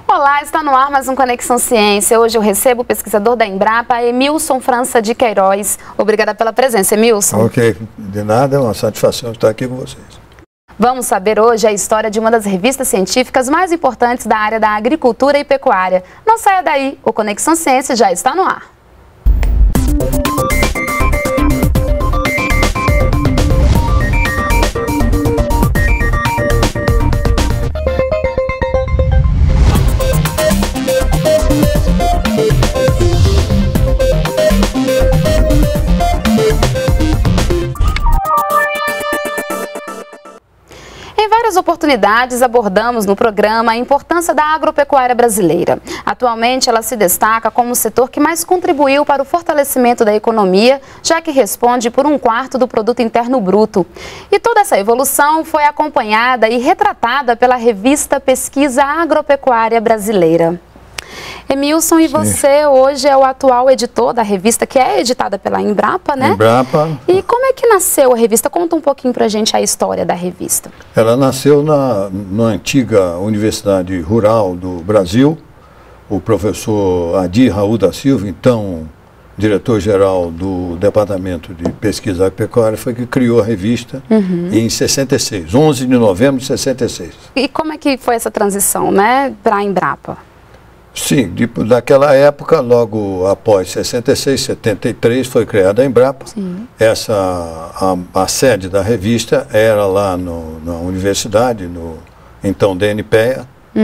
Olá, está no ar mais um Conexão Ciência. Hoje eu recebo o pesquisador da Embrapa, Emilson França de Queiroz. Obrigada pela presença, Emilson. Ok, de nada, é uma satisfação estar aqui com vocês. Vamos saber hoje a história de uma das revistas científicas mais importantes da área da agricultura e pecuária. Não saia daí, o Conexão Ciência já está no ar. Em várias oportunidades abordamos no programa a importância da agropecuária brasileira. Atualmente ela se destaca como o setor que mais contribuiu para o fortalecimento da economia, já que responde por 1/4 do produto interno bruto. E toda essa evolução foi acompanhada e retratada pela revista Pesquisa Agropecuária Brasileira. Emilson, e você hoje é o atual editor da revista, que é editada pela Embrapa, né? Embrapa. E como é que nasceu a revista? Conta um pouquinho pra gente a história da revista. Ela nasceu na antiga Universidade Rural do Brasil. O professor Adir Raul da Silva, então diretor-geral do Departamento de Pesquisa Agropecuária, foi que criou a revista em 66, 11 de novembro de 66. E como é que foi essa transição, né, para a Embrapa? Sim, daquela época, logo após 66, 73, foi criada a Embrapa. Sim. A sede da revista era lá na universidade, no então DNPEA,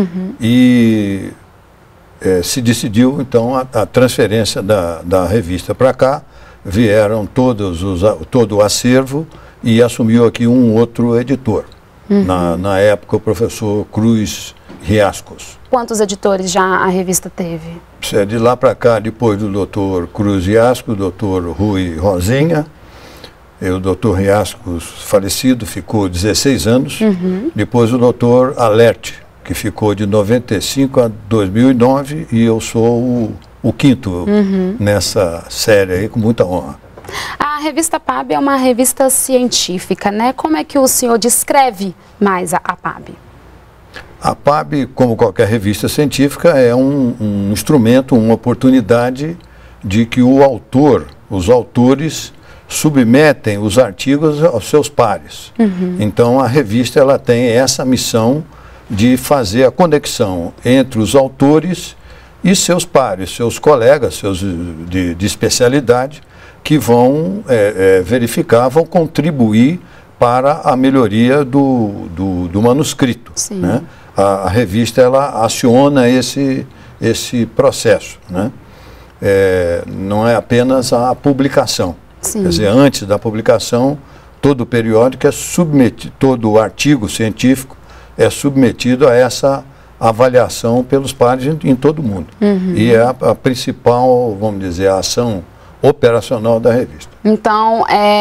e se decidiu então a transferência da revista para cá. Vieram todo o acervo e assumiu aqui um outro editor. Na época, o professor Cruz Riascos. Quantos editores já a revista teve? De lá para cá, depois do doutor Cruz Riascos, o doutor Rui Rosinha, o doutor Riascos falecido, ficou 16 anos. Depois o doutor Alerte, que ficou de 95 a 2009, e eu sou o quinto nessa série aí, com muita honra. A revista PAB é uma revista científica, né? Como é que o senhor descreve mais a PAB? A PAB, como qualquer revista científica, é um instrumento, uma oportunidade de que os autores submetem os artigos aos seus pares. Então a revista ela tem essa missão de fazer a conexão entre os autores e seus pares, seus colegas, de especialidade, que vão verificar, vão contribuir para a melhoria do manuscrito. Né? A revista ela aciona esse processo, né? Não é apenas a publicação. Sim. Quer dizer, antes da publicação, todo o periódico é submetido, todo o artigo científico é submetido a essa avaliação pelos pares em todo o mundo. E é a principal, vamos dizer, a ação operacional da revista. Então,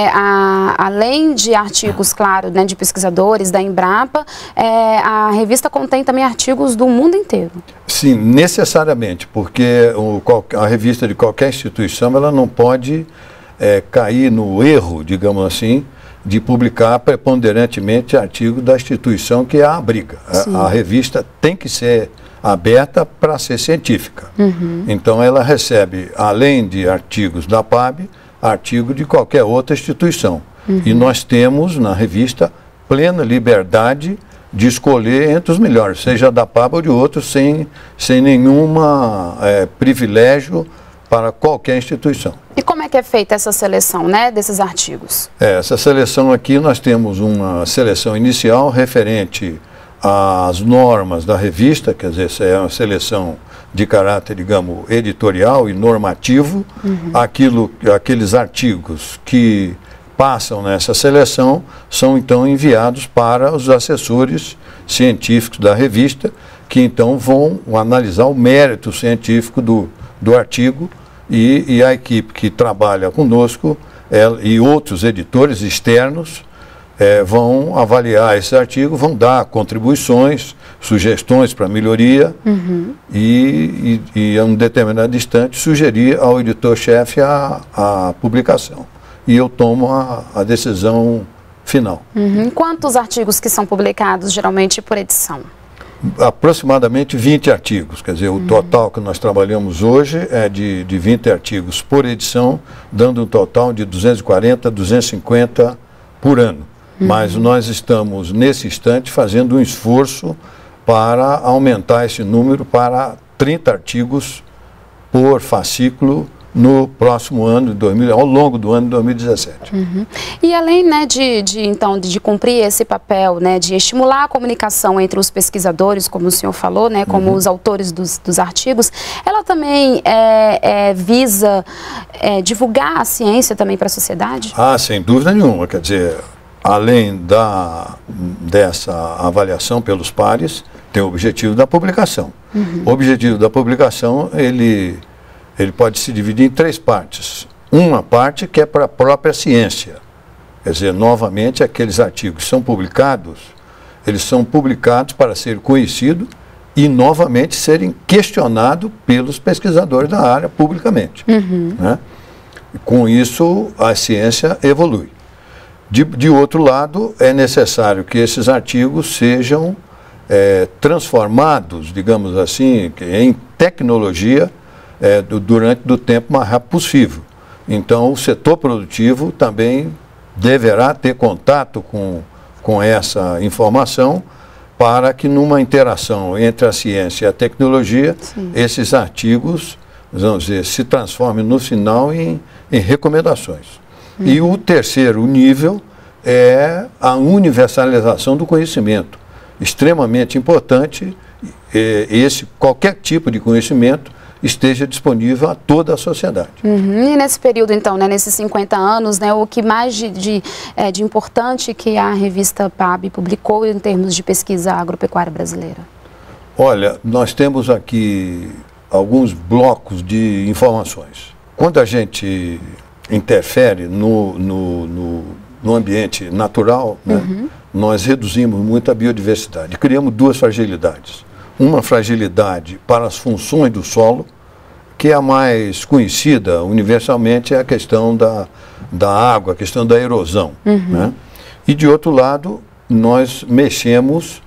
além de artigos, claro, né, de pesquisadores da Embrapa, a revista contém também artigos do mundo inteiro. Sim, necessariamente, porque a revista de qualquer instituição ela não pode cair no erro, digamos assim, de publicar preponderantemente artigos da instituição que a abriga. A revista tem que ser aberta para ser científica. Então ela recebe, além de artigos da PAB, artigos de qualquer outra instituição. E nós temos na revista plena liberdade de escolher entre os melhores, seja da PAB ou de outros, sem nenhuma privilégio para qualquer instituição. E como é que é feita essa seleção, né, desses artigos? Essa seleção aqui, nós temos uma seleção inicial referente às normas da revista, quer dizer, essa é uma seleção de caráter, digamos, editorial e normativo. Aqueles artigos que passam nessa seleção são então enviados para os assessores científicos da revista, que então vão analisar o mérito científico do artigo, e a equipe que trabalha conosco e outros editores externos vão avaliar esse artigo, vão dar contribuições, sugestões para melhoria e a um determinado instante sugerir ao editor-chefe a publicação. E eu tomo a decisão final. Quantos artigos que são publicados geralmente por edição? Aproximadamente 20 artigos, quer dizer, o total que nós trabalhamos hoje é de 20 artigos por edição, dando um total de 240, 250 por ano. Mas nós estamos, nesse instante, fazendo um esforço para aumentar esse número para 30 artigos por fascículo no próximo ano, ao longo do ano de 2017. E além, né, de cumprir esse papel, né, de estimular a comunicação entre os pesquisadores, como o senhor falou, né, como os autores dos artigos, ela também visa divulgar a ciência também para a sociedade? Ah, sem dúvida nenhuma. Quer dizer, além dessa avaliação pelos pares, tem o objetivo da publicação. O objetivo da publicação, ele pode se dividir em 3 partes. Uma parte que é para a própria ciência. Quer dizer, novamente, aqueles artigos que são publicados, eles são publicados para ser conhecidos e, novamente, serem questionados pelos pesquisadores da área publicamente. Né? E com isso, a ciência evolui. De outro lado, é necessário que esses artigos sejam transformados, digamos assim, em tecnologia, durante o tempo mais rápido possível. Então, o setor produtivo também deverá ter contato com essa informação para que, numa interação entre a ciência e a tecnologia, esses artigos, vamos dizer, se transformem no final em recomendações. E o terceiro nível é a universalização do conhecimento. Extremamente importante, qualquer tipo de conhecimento esteja disponível a toda a sociedade. E nesse período, então, né, nesses 50 anos, né, o que mais de importante que a revista PAB publicou em termos de pesquisa agropecuária brasileira? Olha, nós temos aqui alguns blocos de informações. Quando a gente interfere no ambiente natural, né, nós reduzimos muito a biodiversidade. Criamos 2 fragilidades. Uma fragilidade para as funções do solo, que é a mais conhecida universalmente, é a questão da água, a questão da erosão. Né? E, de outro lado, nós mexemos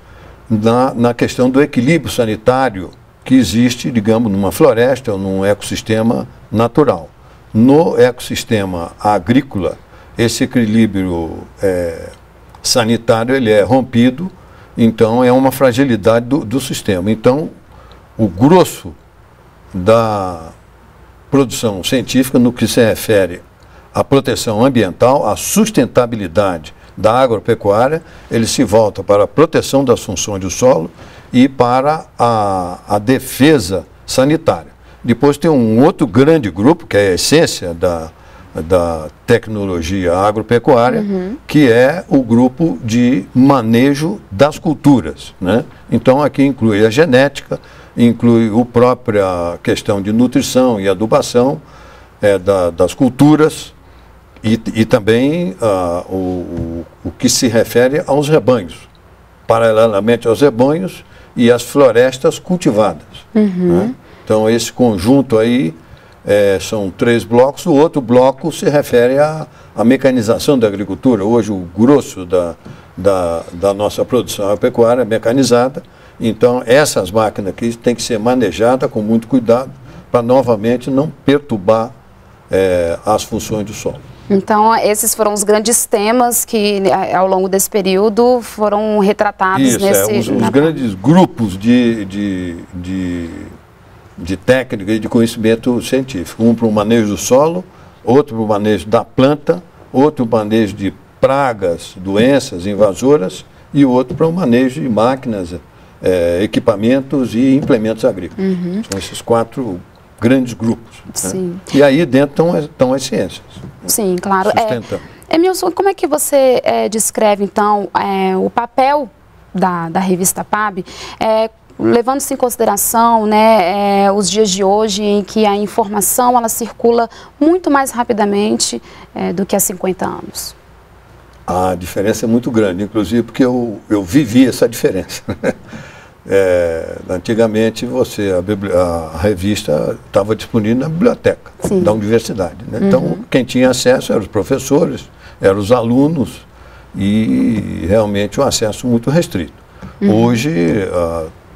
na questão do equilíbrio sanitário que existe, digamos, numa floresta ou num ecossistema natural. No ecossistema agrícola, esse equilíbrio sanitário ele é rompido. Então, é uma fragilidade do sistema. Então, o grosso da produção científica, no que se refere à proteção ambiental, à sustentabilidade da agropecuária, ele se volta para a proteção das funções do solo e para a defesa sanitária. Depois tem um outro grande grupo, que é a essência da tecnologia agropecuária, que é o grupo de manejo das culturas. Né? Então, aqui inclui a genética, inclui a própria questão de nutrição e adubação das culturas e também o que se refere aos rebanhos, paralelamente aos rebanhos e às florestas cultivadas. Né? Então, esse conjunto aí são 3 blocos. O outro bloco se refere à mecanização da agricultura. Hoje, o grosso da nossa produção agropecuária é mecanizada. Então, essas máquinas aqui têm que ser manejadas com muito cuidado para, novamente, não perturbar as funções do solo. Então, esses foram os grandes temas que, ao longo desse período, foram retratados os grandes grupos de técnica e de conhecimento científico. Um para o manejo do solo, outro para o manejo da planta, outro para o manejo de pragas, doenças invasoras e outro para o manejo de máquinas, equipamentos e implementos agrícolas. São esses 4 grandes grupos. Né? E aí dentro estão as ciências. Sim, claro. Emilson, como é que você descreve, então, o papel da revista PAB, levando-se em consideração, né, os dias de hoje em que a informação ela circula muito mais rapidamente do que há 50 anos? A diferença é muito grande, inclusive porque eu vivi essa diferença. Antigamente a revista estava disponível na biblioteca da universidade. Né? Então, quem tinha acesso eram os professores, eram os alunos e realmente um acesso muito restrito. Hoje,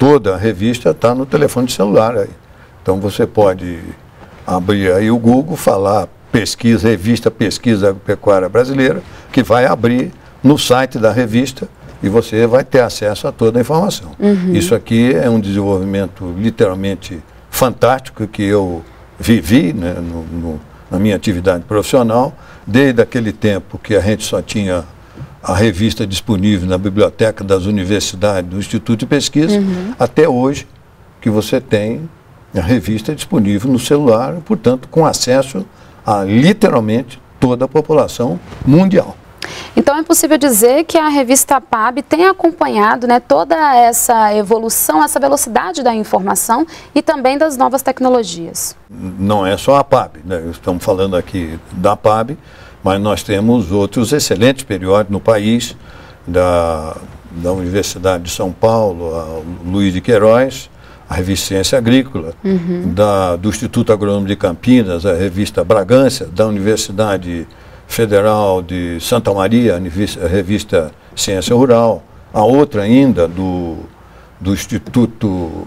toda a revista está no telefone celular aí. Então você pode abrir aí o Google, falar pesquisa, revista Pesquisa Agropecuária Brasileira, que vai abrir no site da revista e você vai ter acesso a toda a informação. Isso aqui é um desenvolvimento literalmente fantástico que eu vivi, né, na minha atividade profissional, desde aquele tempo que a gente só tinha a revista disponível na biblioteca das universidades, do Instituto de Pesquisa, até hoje que você tem a revista disponível no celular, portanto, com acesso a literalmente toda a população mundial. Então é possível dizer que a revista APAB tem acompanhado, né, toda essa evolução, essa velocidade da informação e também das novas tecnologias. Não é só a APAB, né? Estamos falando aqui da APAB, mas nós temos outros excelentes periódicos no país, da Universidade de São Paulo, a Luiz de Queiroz, a revista Ciência Agrícola, do Instituto Agronômico de Campinas, a revista Bragança, da Universidade Federal de Santa Maria, a revista Ciência Rural, a outra ainda do Instituto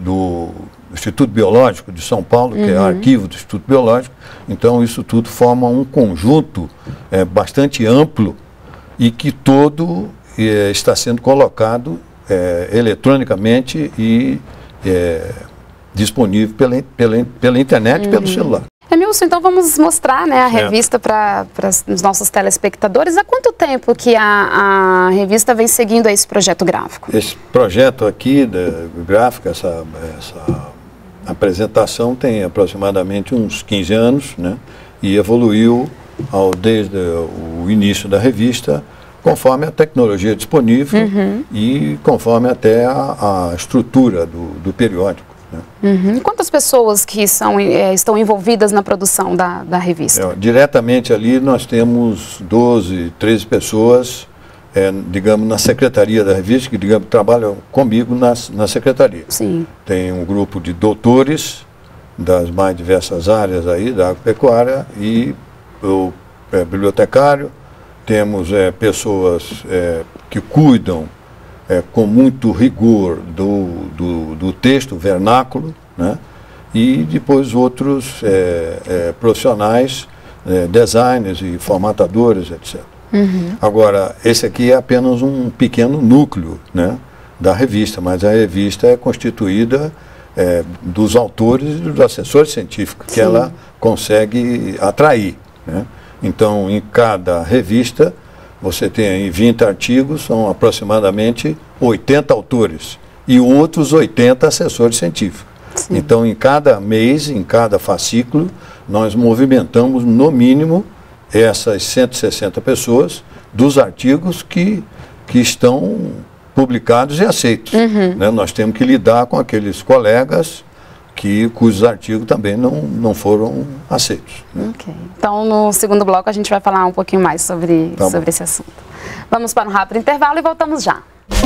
Biológico de São Paulo, que é o arquivo do Instituto Biológico. Então isso tudo forma um conjunto bastante amplo e que todo está sendo colocado eletronicamente e disponível pela internet e pelo celular. Emilson, então vamos mostrar, né, a revista para os nossos telespectadores. Há quanto tempo que a revista vem seguindo esse projeto gráfico? Esse projeto aqui, gráfico, essa apresentação tem aproximadamente uns 15 anos, né, e evoluiu desde o início da revista, conforme a tecnologia disponível e conforme até a estrutura do periódico. Quantas pessoas que estão envolvidas na produção da revista? Diretamente ali nós temos 12, 13 pessoas, digamos, na secretaria da revista, que, digamos, trabalham comigo na secretaria. Sim. Tem um grupo de doutores das mais diversas áreas aí da agropecuária e o bibliotecário. Temos pessoas que cuidam com muito rigor do texto vernáculo, né? E depois outros profissionais, designers e formatadores, etc. Agora, esse aqui é apenas um pequeno núcleo, né, da revista, mas a revista é constituída dos autores e dos assessores científicos que ela consegue atrair, né? Então, em cada revista, você tem aí 20 artigos, são aproximadamente 80 autores e outros 80 assessores científicos. Sim. Então, em cada mês, em cada fascículo, nós movimentamos, no mínimo, essas 160 pessoas dos artigos que estão publicados e aceitos. Né? Nós temos que lidar com aqueles colegas cujos artigos também não foram aceitos. Né? Okay. Então, no segundo bloco, a gente vai falar um pouquinho mais sobre esse assunto. Vamos para um rápido intervalo e voltamos já.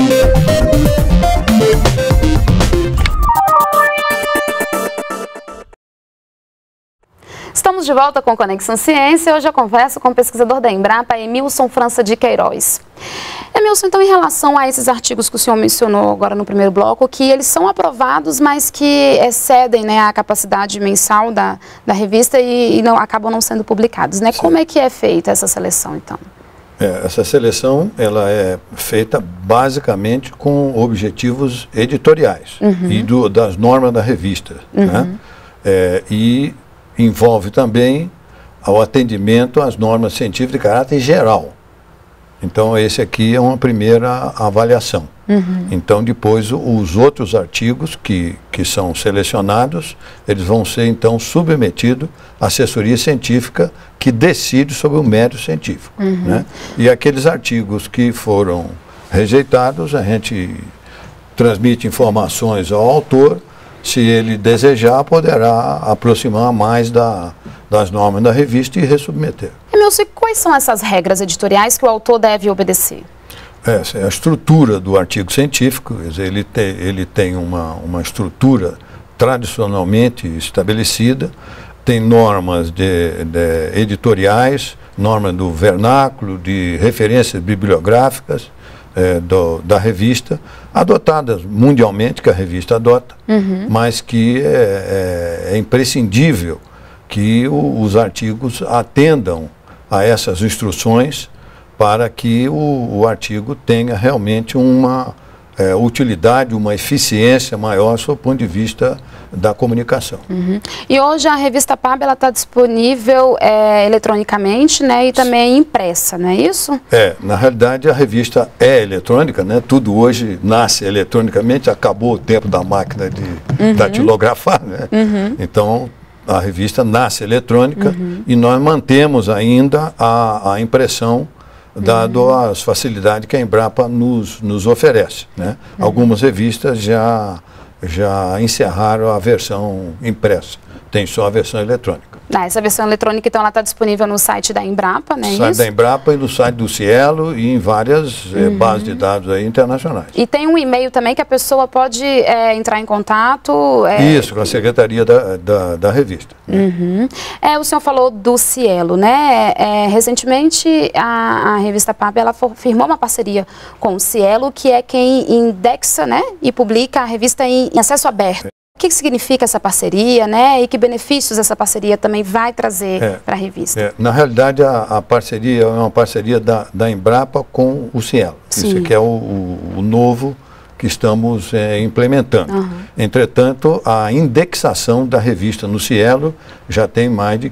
Estamos de volta com Conexão Ciência. Hoje eu converso com o pesquisador da Embrapa, Emilson França de Queiroz. Emilson, então, em relação a esses artigos que o senhor mencionou agora no primeiro bloco, que eles são aprovados, mas que excedem, né, a capacidade mensal da revista e acabam não sendo publicados, né? Sim. Como é que é feita essa seleção, então? Essa seleção ela é feita basicamente com objetivos editoriais e das normas da revista, né? E envolve também o atendimento às normas científicas de caráter geral. Então, esse aqui é uma primeira avaliação. Então, depois, os outros artigos que são selecionados, eles vão ser, então, submetidos à assessoria científica que decide sobre o mérito científico. Né? E aqueles artigos que foram rejeitados, a gente transmite informações ao autor. Se ele desejar, poderá aproximar mais das normas da revista e ressubmeter. Emilson, quais são essas regras editoriais que o autor deve obedecer? Essa é a estrutura do artigo científico. Ele tem uma estrutura tradicionalmente estabelecida, tem normas editoriais, normas do vernáculo, de referências bibliográficas, da revista, adotadas mundialmente, que a revista adota, mas que é imprescindível que os artigos atendam a essas instruções para que o artigo tenha realmente uma utilidade, uma eficiência maior sob o ponto de vista da comunicação. E hoje a revista PAB está disponível eletronicamente, né, e também impressa, não é isso? Na realidade a revista é eletrônica, né? Tudo hoje nasce eletronicamente, acabou o tempo da máquina de datilografar, né? Então a revista nasce eletrônica e nós mantemos ainda a impressão, dado as facilidades que a Embrapa nos oferece, né? Algumas revistas já encerraram a versão impressa, tem só a versão eletrônica. Essa versão eletrônica, então, ela está disponível no site da Embrapa, né? No site da Embrapa e no site do Cielo e em várias bases de dados aí internacionais. E tem um e-mail também que a pessoa pode entrar em contato? Isso, com a secretaria da revista. O senhor falou do Cielo, né? Recentemente a revista PAB ela firmou uma parceria com o Cielo, que é quem indexa, né, e publica a revista em acesso aberto. O que significa essa parceria, né? E que benefícios essa parceria também vai trazer para a revista? Na realidade, a parceria é uma parceria da Embrapa com o Cielo. Sim. Isso aqui é o novo que estamos implementando. Entretanto, a indexação da revista no Cielo já tem mais de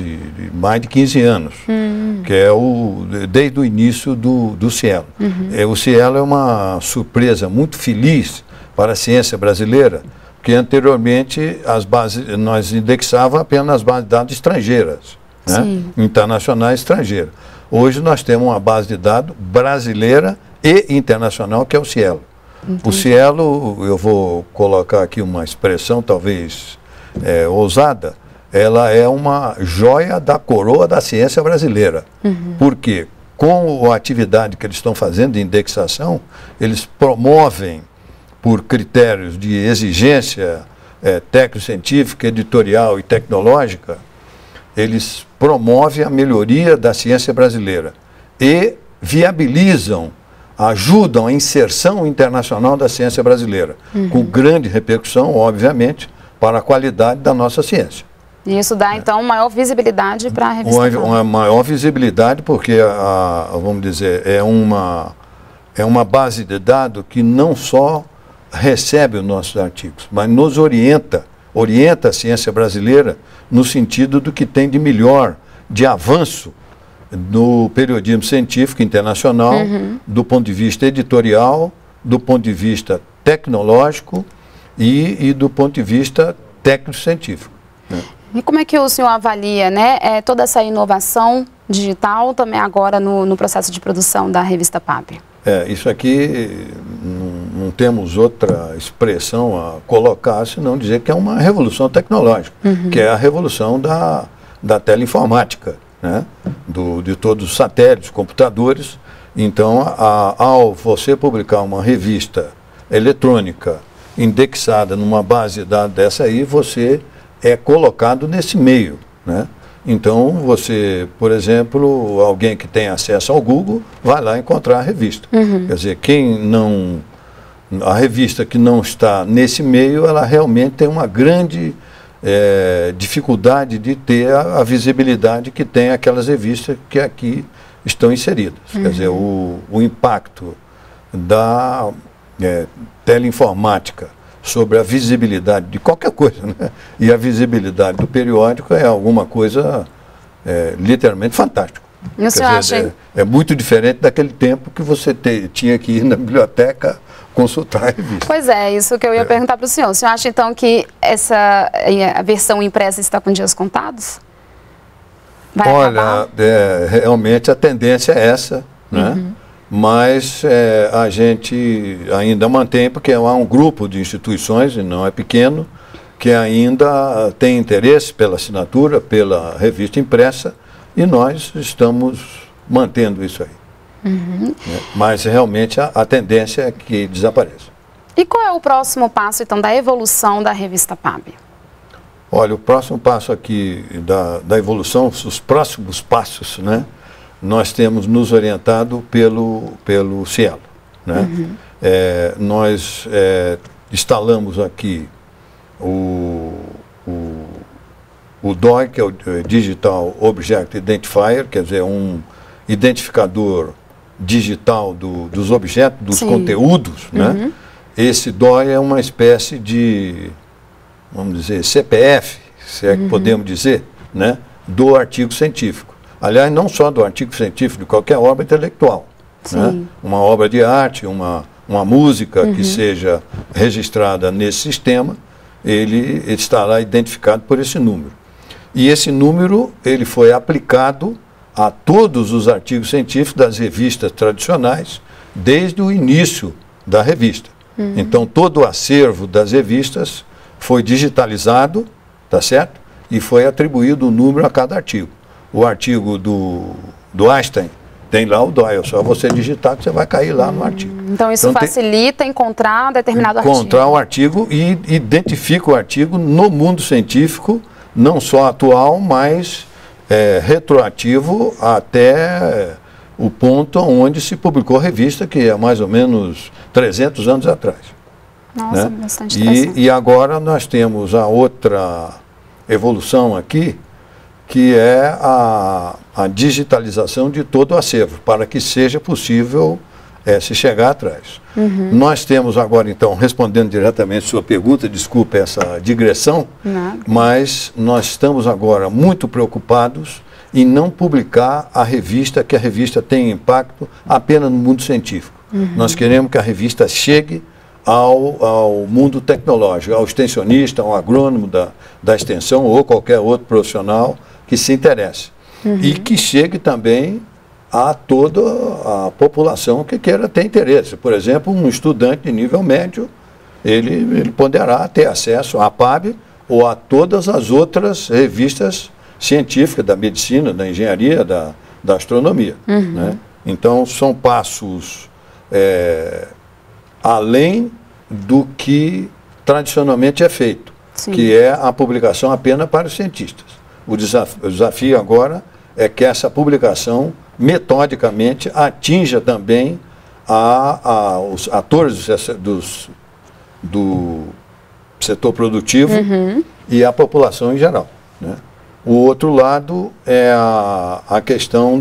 15 anos, que é desde o início do Cielo. O Cielo é uma surpresa muito feliz para a ciência brasileira, porque anteriormente nós indexávamos apenas as bases de dados estrangeiras, né? Internacionais estrangeiras. Hoje nós temos uma base de dados brasileira e internacional, que é o Cielo. O Cielo, eu vou colocar aqui uma expressão talvez ousada, ela é uma joia da coroa da ciência brasileira. Porque com a atividade que eles estão fazendo de indexação, eles promovem, por critérios de exigência técnico-científica, editorial e tecnológica, eles promovem a melhoria da ciência brasileira e viabilizam, ajudam a inserção internacional da ciência brasileira, com grande repercussão, obviamente, para a qualidade da nossa ciência. E isso dá, então, maior visibilidade para a revista? Uma maior visibilidade, porque, vamos dizer, é uma base de dados que não só recebe os nossos artigos, mas nos orienta a ciência brasileira no sentido do que tem de melhor, de avanço no periodismo científico internacional, do ponto de vista editorial, do ponto de vista tecnológico e do ponto de vista técnico-científico. Né? E como é que o senhor avalia, né, toda essa inovação digital também agora no processo de produção da revista PAB? Isso aqui não temos outra expressão a colocar, senão dizer que é uma revolução tecnológica, que é a revolução da teleinformática, né? De todos os satélites, computadores. Então, ao você publicar uma revista eletrônica indexada numa base de dados dessa aí, você é colocado nesse meio, né? Então, você, por exemplo, alguém que tem acesso ao Google, vai lá encontrar a revista. Quer dizer, a revista que não está nesse meio, ela realmente tem uma grande dificuldade de ter a visibilidade que tem aquelas revistas que aqui estão inseridas. Quer dizer, o impacto da teleinformática sobre a visibilidade de qualquer coisa, né? E a visibilidade do periódico é alguma coisa literalmente fantástica. É muito diferente daquele tempo que você tinha que ir na biblioteca consultar a revista. Pois isso que eu ia perguntar para o senhor. O senhor acha então que a versão impressa está com dias contados? Olha, realmente a tendência é essa, né? Mas a gente ainda mantém, porque há um grupo de instituições, e não é pequeno, que ainda tem interesse pela assinatura, pela revista impressa, e nós estamos mantendo isso aí. Mas realmente a tendência é que desapareça. E qual é o próximo passo, então, da evolução da revista PAB? Olha, o próximo passo aqui da evolução, os próximos passos, né? Nós temos nos orientado pelo Cielo. né? Nós instalamos aqui o DOI, que é o Digital Object Identifier, quer dizer, um identificador digital dos objetos, dos conteúdos, né? Esse DOI é uma espécie de, vamos dizer, CPF, se é que podemos dizer, né? Do artigo científico. Aliás, não só do artigo científico, de qualquer obra intelectual. Né? Uma obra de arte, uma música que seja registrada nesse sistema, ele estará identificado por esse número. E esse número ele foi aplicado a todos os artigos científicos das revistas tradicionais, desde o início da revista. Então, todo o acervo das revistas foi digitalizado, tá certo? E foi atribuído um número a cada artigo. O artigo do Einstein tem lá o DOI, é só você digitar que você vai cair lá no artigo. Então, isso facilita encontrar determinado artigo. Encontrar o artigo e identifica o artigo no mundo científico, não só atual, mas retroativo até o ponto onde se publicou a revista, que é mais ou menos 300 anos atrás. Nossa, né? Bastante interessante. E agora nós temos a outra evolução aqui, que é a digitalização de todo o acervo, para que seja possível se chegar atrás. Nós temos agora, então, respondendo diretamente a sua pergunta, desculpe essa digressão, mas nós estamos agora muito preocupados em não publicar a revista, que a revista tenha impacto apenas no mundo científico. Nós queremos que a revista chegue ao mundo tecnológico, ao extensionista, ao agrônomo da extensão ou qualquer outro profissional que se interesse. E que chegue também a toda a população que queira ter interesse. Por exemplo, um estudante de nível médio, ele poderá ter acesso à PAB ou a todas as outras revistas científicas da medicina, da engenharia, da astronomia. Né? Então, são passos além do que tradicionalmente é feito, que é a publicação apenas para os cientistas. O desafio agora é que essa publicação, metodicamente, atinja também os atores do setor produtivo e a população em geral. Né? O outro lado é a questão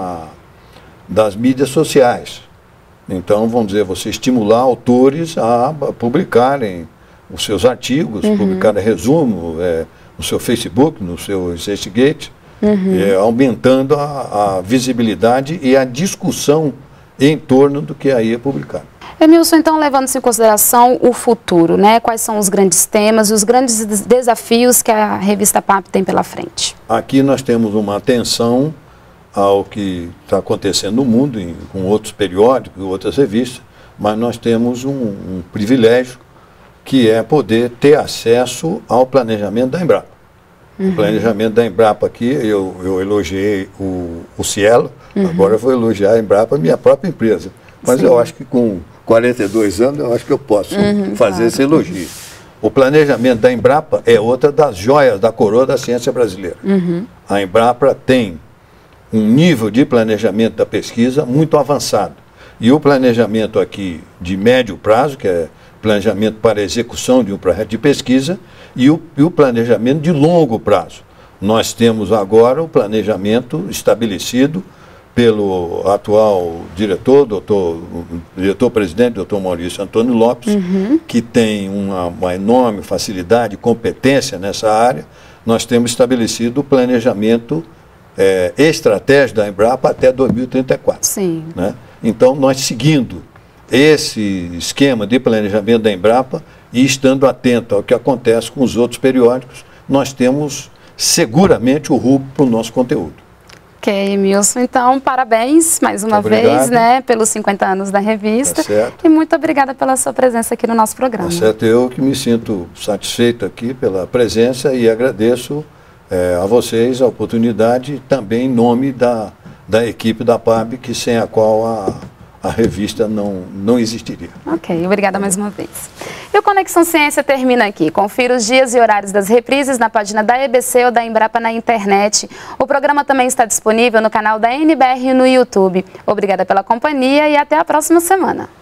das mídias sociais. Então, vamos dizer, você estimular autores a publicarem os seus artigos, publicarem resumo no seu Facebook, no seu Investigate, aumentando a visibilidade e a discussão em torno do que aí é publicado. Emilson, então, levando-se em consideração o futuro, né? Quais são os grandes temas e os grandes desafios que a revista PAB tem pela frente? Aqui nós temos uma atenção ao que está acontecendo no mundo, com outros periódicos, outras revistas, mas nós temos um privilégio, que é poder ter acesso ao planejamento da Embrapa. O planejamento da Embrapa aqui, eu elogiei o Cielo, agora eu vou elogiar a Embrapa, minha própria empresa. Mas eu acho que com 42 anos, eu acho que eu posso fazer esse elogio. O planejamento da Embrapa é outra das joias da coroa da ciência brasileira. A Embrapa tem um nível de planejamento da pesquisa muito avançado. E o planejamento aqui de médio prazo, que é planejamento para execução de um projeto de pesquisa, e o planejamento de longo prazo. Nós temos agora o planejamento estabelecido pelo atual diretor-presidente, doutor Maurício Antônio Lopes, que tem uma enorme facilidade e competência nessa área. Nós temos estabelecido o planejamento estratégico da Embrapa até 2034. Sim. Né? Então, nós seguindo esse esquema de planejamento da Embrapa e estando atento ao que acontece com os outros periódicos, nós temos seguramente o rumo para o nosso conteúdo. Ok, Emilson, então parabéns mais uma vez, né, pelos 50 anos da revista. Tá, e muito obrigada pela sua presença aqui no nosso programa. Tá certo, eu que me sinto satisfeito aqui pela presença e agradeço a vocês a oportunidade, também em nome da equipe da PAB, que sem a qual a revista não existiria. Ok, obrigada mais uma vez. E o Conexão Ciência termina aqui. Confira os dias e horários das reprises na página da EBC ou da Embrapa na internet. O programa também está disponível no canal da NBR no YouTube. Obrigada pela companhia e até a próxima semana.